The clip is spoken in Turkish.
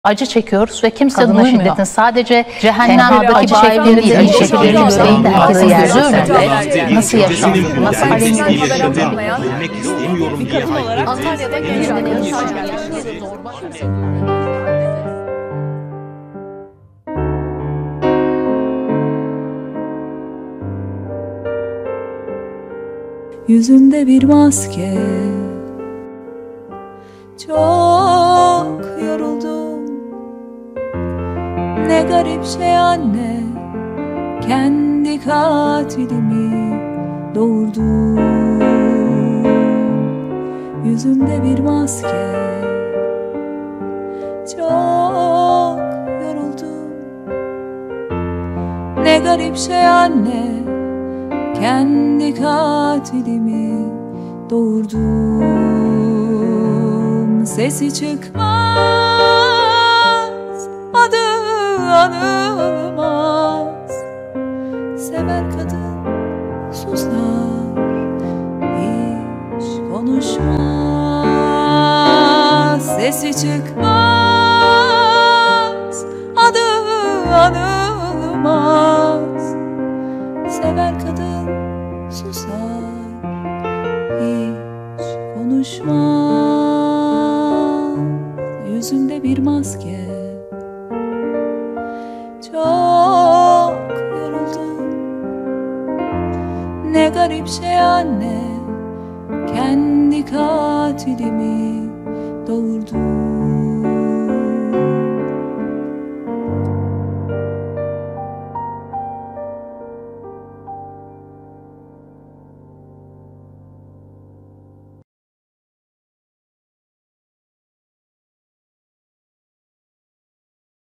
acı çekiyoruz ve kimse Kadına duymuyor. şiddetin sadece cehennemdeki cehennemdeki değil, acı çektiğimiz yüreğin de herkesin gözü önünde önünde nasıl yaşandı, nasıl yaşadım, yaşandı. ölmek istemiyorum diye haykırdı. Antalya'da gençlerin Yüzünde bir maske, çok yoruldum. Ne garip şey anne, kendi katilimi doğurdum. Yüzünde bir maske, çok yoruldum. Ne garip şey anne, kendi katilimi doğurdum. Sesi çıkmaz, adı anılmaz. Sever kadın susar, hiç konuşmaz. Sesi çıkmaz, adı anılmaz. Sever kadın susar, hiç konuşmaz. Yüzünde bir maske, çok yoruldum. Ne garip şey anne, kendi katilimi doğurdum.